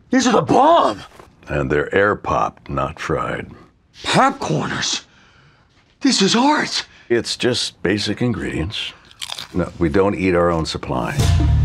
These are the bomb! And they're air-popped, not fried. PopCorners! This is art! It's just basic ingredients. No, we don't eat our own supply.